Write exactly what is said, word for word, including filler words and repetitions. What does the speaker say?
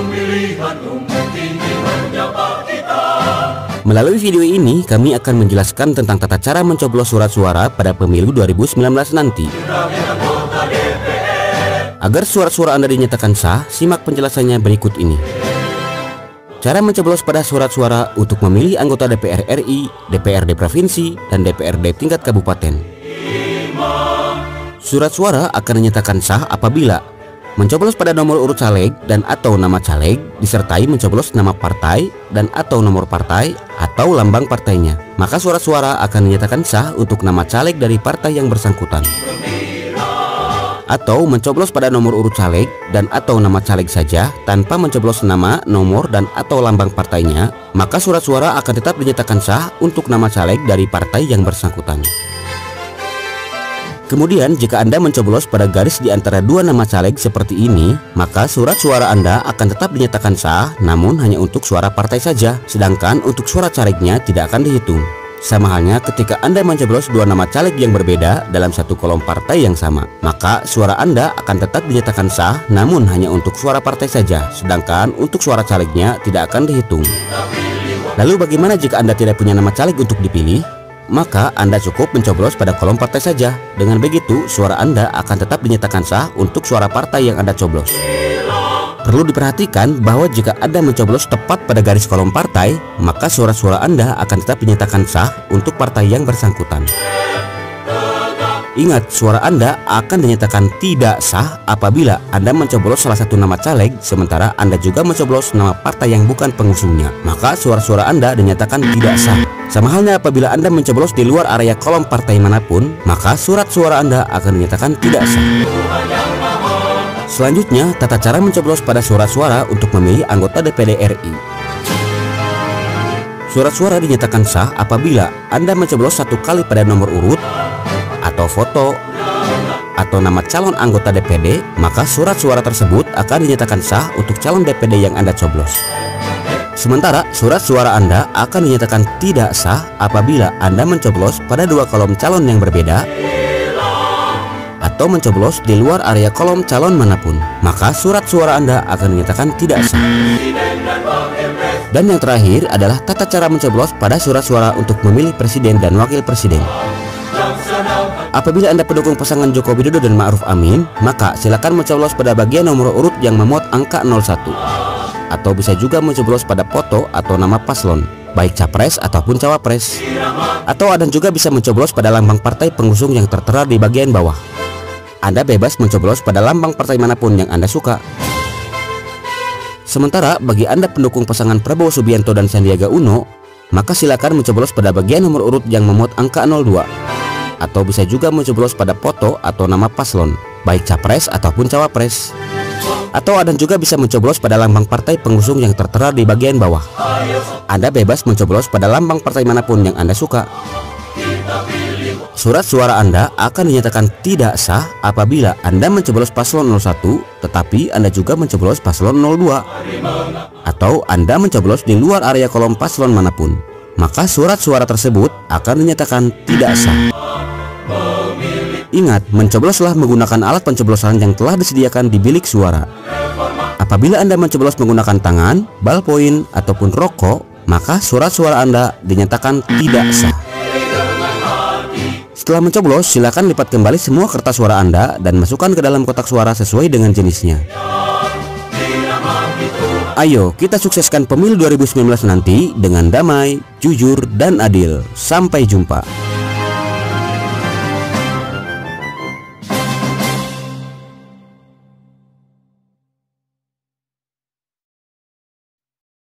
Melalui video ini, kami akan menjelaskan tentang tata cara mencoblos surat suara pada pemilu dua ribu sembilan belas nanti. Agar surat suara Anda dinyatakan sah, simak penjelasannya berikut ini. Cara mencoblos pada surat suara untuk memilih anggota D P R R I, D P R D provinsi, dan D P R D tingkat kabupaten. Surat suara akan dinyatakan sah apabila mencoblos pada nomor urut caleg dan atau nama caleg, disertai mencoblos nama partai dan atau nomor partai atau lambang partainya. Maka surat suara akan dinyatakan sah untuk nama caleg dari partai yang bersangkutan. Atau mencoblos pada nomor urut caleg dan atau nama caleg saja tanpa mencoblos nama, nomor, dan atau lambang partainya, maka surat suara akan tetap dinyatakan sah untuk nama caleg dari partai yang bersangkutan. Kemudian jika Anda mencoblos pada garis di antara dua nama caleg seperti ini, maka surat suara Anda akan tetap dinyatakan sah, namun hanya untuk suara partai saja, sedangkan untuk suara calegnya tidak akan dihitung. Sama halnya ketika Anda mencoblos dua nama caleg yang berbeda dalam satu kolom partai yang sama, maka suara Anda akan tetap dinyatakan sah, namun hanya untuk suara partai saja, sedangkan untuk suara calegnya tidak akan dihitung. Lalu bagaimana jika Anda tidak punya nama caleg untuk dipilih? Maka Anda cukup mencoblos pada kolom partai saja. Dengan begitu, suara Anda akan tetap dinyatakan sah untuk suara partai yang Anda coblos. Perlu diperhatikan bahwa jika Anda mencoblos tepat pada garis kolom partai, maka suara-suara Anda akan tetap dinyatakan sah untuk partai yang bersangkutan. Ingat, suara Anda akan dinyatakan tidak sah apabila Anda mencoblos salah satu nama caleg, sementara Anda juga mencoblos nama partai yang bukan pengusungnya. Maka suara-suara Anda dinyatakan tidak sah. Sama halnya apabila Anda mencoblos di luar area kolom partai manapun, maka surat suara Anda akan dinyatakan tidak sah. Selanjutnya, tata cara mencoblos pada surat suara untuk memilih anggota D P D R I. Surat suara dinyatakan sah apabila Anda mencoblos satu kali pada nomor urut atau foto atau nama calon anggota D P D, maka surat suara tersebut akan dinyatakan sah untuk calon D P D yang Anda coblos. Sementara surat suara Anda akan dinyatakan tidak sah apabila Anda mencoblos pada dua kolom calon yang berbeda atau mencoblos di luar area kolom calon manapun, maka surat suara Anda akan dinyatakan tidak sah. Dan yang terakhir adalah tata cara mencoblos pada surat suara untuk memilih presiden dan wakil presiden. Apabila Anda pendukung pasangan Joko Widodo dan Ma'ruf Amin, maka silakan mencoblos pada bagian nomor urut yang memuat angka nol satu. Atau bisa juga mencoblos pada foto atau nama paslon, baik capres ataupun cawapres. Atau Anda juga bisa mencoblos pada lambang partai pengusung yang tertera di bagian bawah. Anda bebas mencoblos pada lambang partai manapun yang Anda suka. Sementara bagi Anda pendukung pasangan Prabowo Subianto dan Sandiaga Uno, maka silakan mencoblos pada bagian nomor urut yang memuat angka nol dua. Atau bisa juga mencoblos pada foto atau nama paslon, baik capres ataupun cawapres. Atau Anda juga bisa mencoblos pada lambang partai pengusung yang tertera di bagian bawah. Anda bebas mencoblos pada lambang partai manapun yang Anda suka. Surat suara Anda akan dinyatakan tidak sah apabila Anda mencoblos paslon nol satu, tetapi Anda juga mencoblos paslon nol dua. Atau Anda mencoblos di luar area kolom paslon manapun, maka surat suara tersebut akan dinyatakan tidak sah. Ingat, mencobloslah menggunakan alat pencoblosan yang telah disediakan di bilik suara. Apabila Anda mencoblos menggunakan tangan, ballpoint, ataupun rokok, maka surat suara Anda dinyatakan tidak sah. Setelah mencoblos, silakan lipat kembali semua kertas suara Anda dan masukkan ke dalam kotak suara sesuai dengan jenisnya. Ayo, kita sukseskan pemilu dua ribu sembilan belas nanti dengan damai, jujur, dan adil. Sampai jumpa.